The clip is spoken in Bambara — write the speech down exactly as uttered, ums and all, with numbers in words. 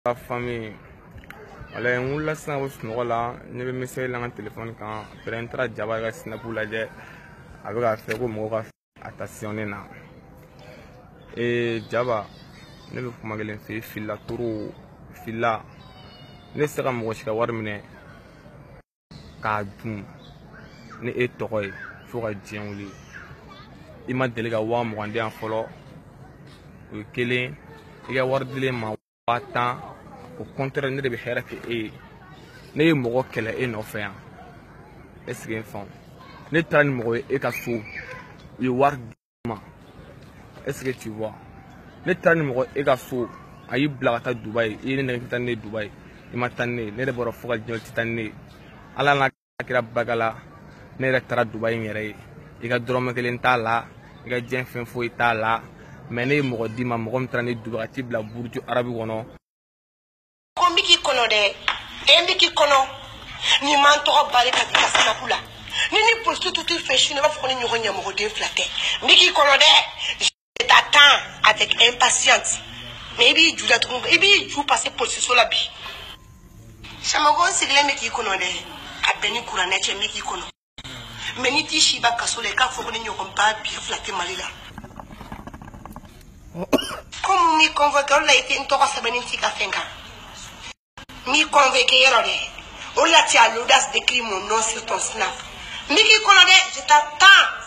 La famille. Alors, on l'a ça au snola, ne me message dans un téléphone quand Perentra Java Snapulaje avec un fait comme moi attentionné na. Et Java, ne veut pas me faire fila tour fila. Ne sera moi chez Warmine. Kadum. Ne est toy. Faut que j'aille. Il m'a délégué à moi moi en follow. O kelen I ka wari dilen ma waa tan au contraire ne de bɛ hɛrɛ kɛ e ye ne ye mɔgɔ kɛlɛ e nɔfɛ yan est ce que n faamu ne taara ni mɔgɔ ye e ka so u ye wari di ma est ce que tu vois ne taara ni mɔgɔ e ka so a y'i bila ka taa Dubaï i ye ne nɛgɛ ka taa ne ye Dubaï I ma taa ne ye ne de bɔra fo ka diɲɛ ti taa ne ye ala n'a kɛra baga la ne yɛrɛ taara Dubaï n yɛrɛ ye I ka dɔrɔmɛ kelen t'a la I ka diɲɛ fɛn foyi t'a la mais ne mɔgɔ di ma mɔgɔ min taara ne Dubaï ti bila buruju arabi kɔnɔ ko mbiki kono de e mbiki kono ni man to bari ka ka sana kula ni ni poste tout tout fait ne va faut ni nyogo nyamoko de flatter mbiki kono de je t'attends avec impatience mais bi juda to e bi ju passer poste sur la bi sama go sigle mbiki kono de abeni kurane che mbiki kono mais ni ti shiba kasole ka faut ni nyogo ba bi flatter malila. Comme mi convoqué, on a été une torre sabanintique à Fenga. Mi convoqué, on a l'audace d'écrire mon nom sur ton snap. Mi qui connaît, je t'attends.